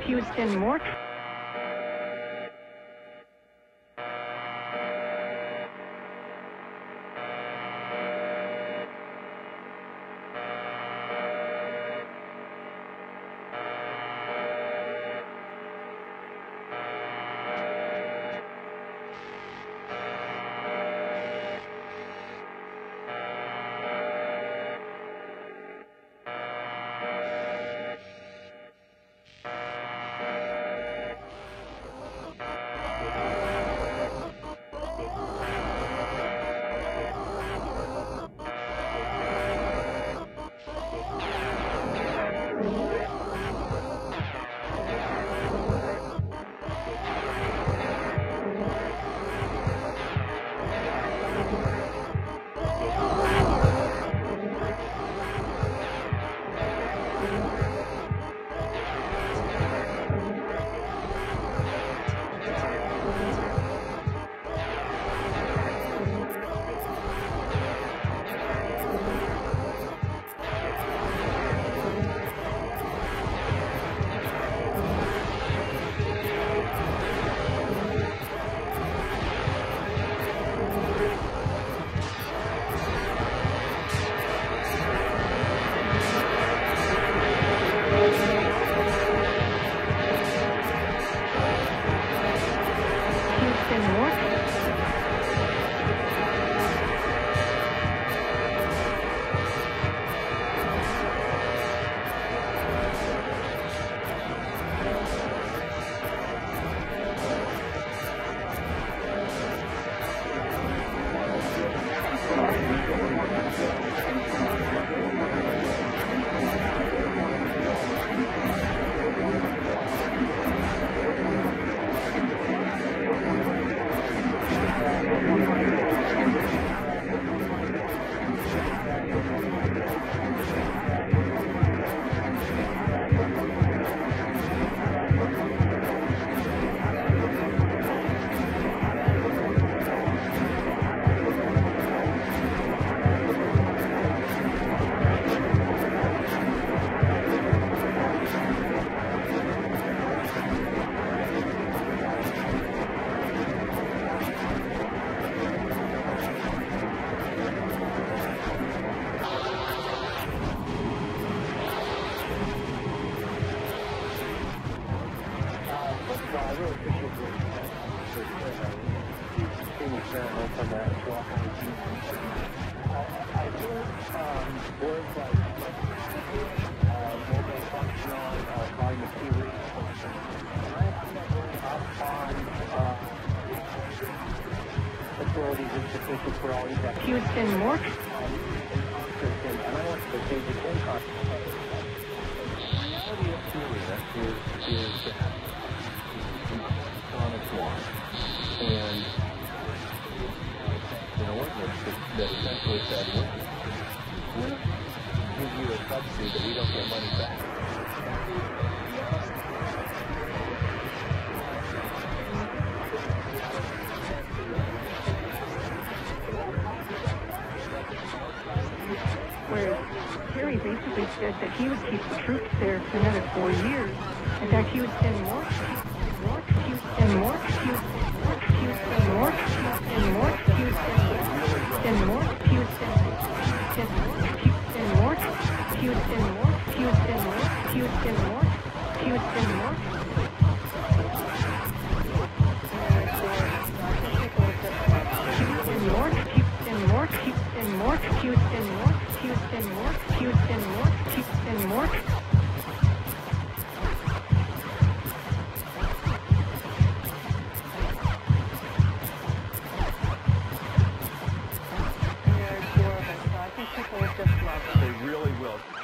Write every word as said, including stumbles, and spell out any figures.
Houston, Mort. Houston, Mort. And you know what? That essentially said, we'll give you a subsidy, but we don't get money back. Where Kerry basically said that he would keep the troops there for another four years. In fact, he would send more, more, Houston, more, Houston, more, Houston, more, Houston, more, Houston, more, Houston, Houston, more, Houston, more, Houston, more, Houston, more, Houston, more. Houston, more, Houston, more, Houston, more, Houston, more, Houston, more, Houston, more, Houston, more. They really will.